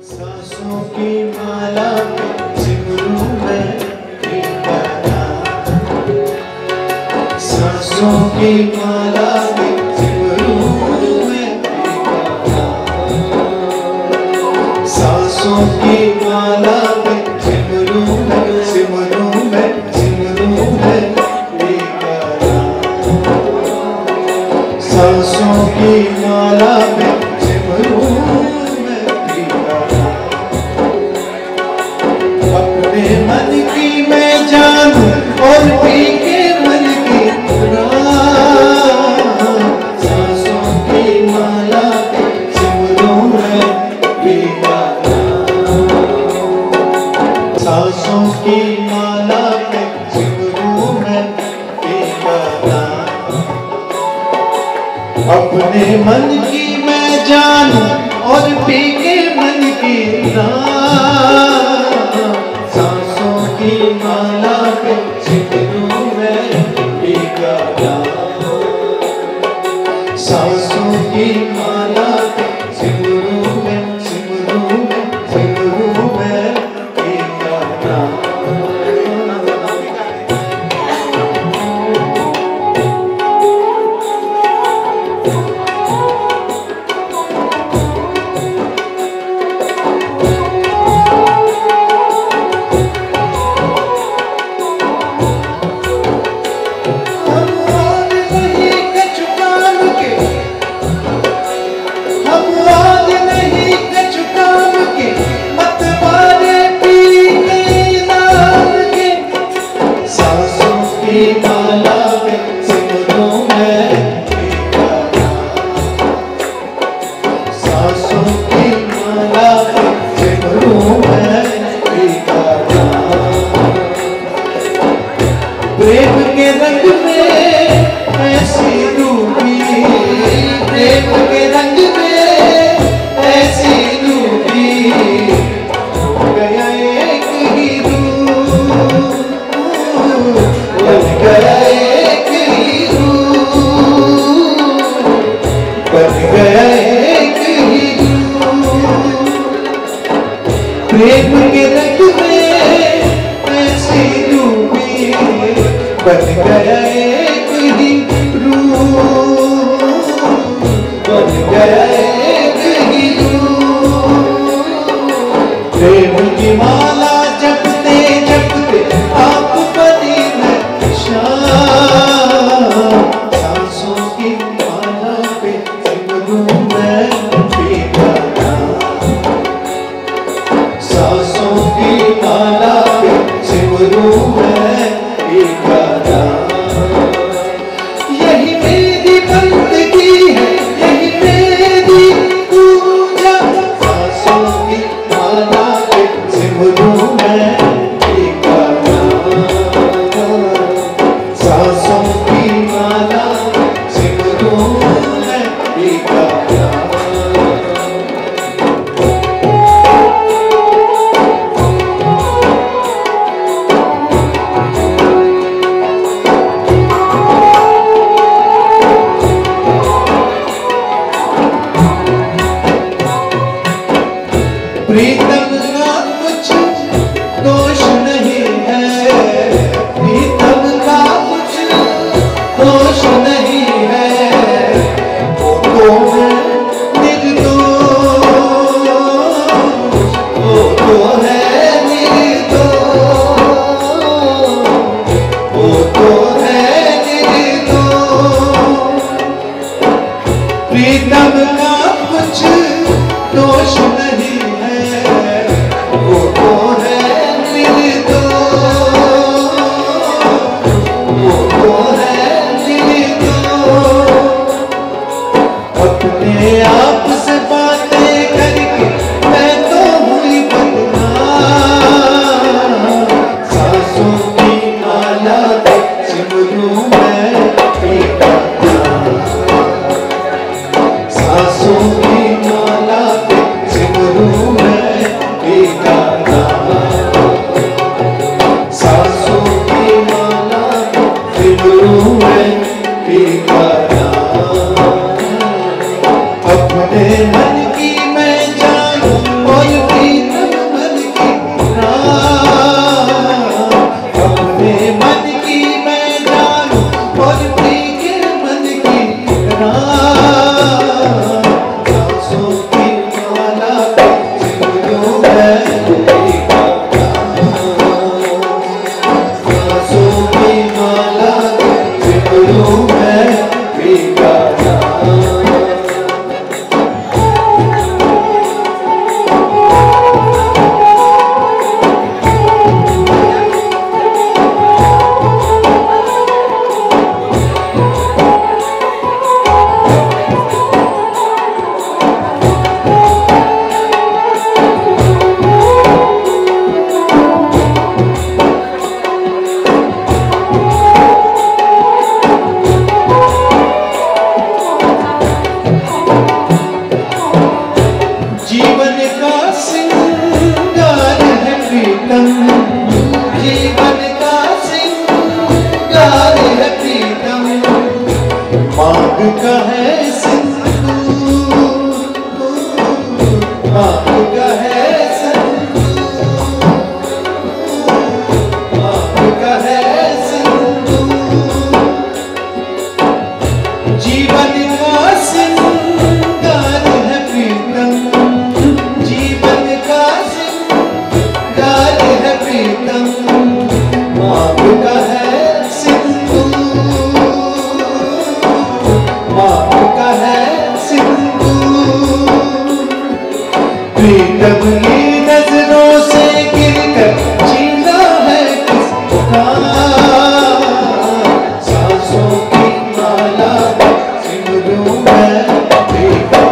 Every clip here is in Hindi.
सांसों की माला में सिमरू मैं तेरा नाम, सांसों की माला में सिमरू मैं तेरा नाम, सांसों की माला में सिमरू मैं तेरा नाम, सांसों की माला में सिमरू मन की मैं जानूं और पी के मन की सांसों की माला पे सिमरूं मैं तेरा नाम, सांसों की माला पे सिमरूं मैं तेरा नाम, अपने मन की मैं जानूं और पी के मन की सांसों की माला पे सिमरूं मैं तेरा नाम, सांसों की माला पे सिमरूं मैं तेरा नाम। प्रेम के रंग में ऐसी डूबी, प्रेम के रंग में ऐसी डूबी, गया एक ही रूप, बन गया एक ही रूप, बन गया एक ही रूप, प्रेम के रंग में ऐसी डूबी, बन गया एक ही रूप, बन गया एक ही रूप, प्रेम की माला जपते जपते आप बनी मैं शाम, सांसों की माला पे सिमरूं मैं तेरा नाम, सांसों की माला पे सिमरूं मैं तेरा नाम, यही मेरी बंदगी है, यही मेरी पूजा, सांसों की माला पे सिमरूं मैं तेरा नाम, सांसों की माला पे सिमरूं मैं तेरा नाम। प्रीतम का कुछ दोष नहीं है, प्रीतम का कुछ दोष नहीं है, वो तो है निर्दोष, वो तो है निर्दोष, वो तो है निर्दोष, प्रीतम का कुछ दोष नहीं, वो तो है निर्दोष, वो तो है निर्दोष, अपने आप से बातें करके मैं तो हुई बदनाम, सांसों की माला पे सिमरूं मैं तेरा नाम, सांसों की माला पे सिमरूं मैं तेरा नाम, सांसों की माला पे सिमरूं मैं तेरा नाम, अपने मन की मैं जानूं और प्रीतम की नजरों से गिरकर जीना है किसका, सांसों की माला सिमरूं मैं बेटा,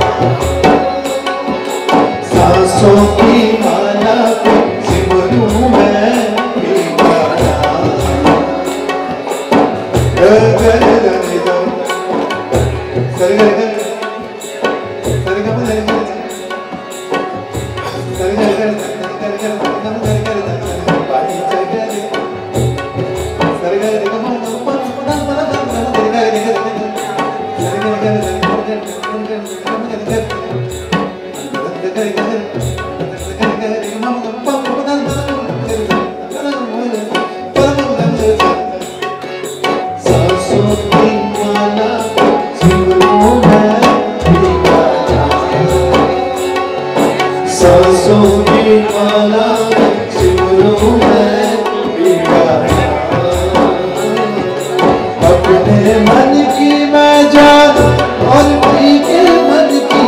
सांसों की माला सिमरूं मैं बेटा। सांसों की माला सिमरूं मैं बेगाना, अपने मन की मैं जान और पी के मन की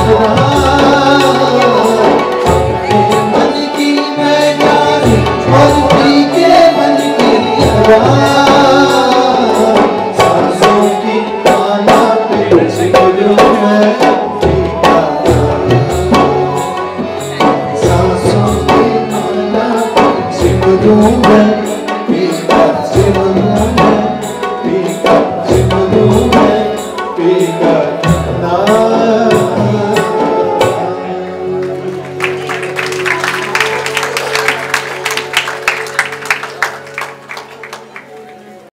अपने मन की मैं जान और पी के मन की सांसों की माला पे सिमरूं मैं सिमरूं मैं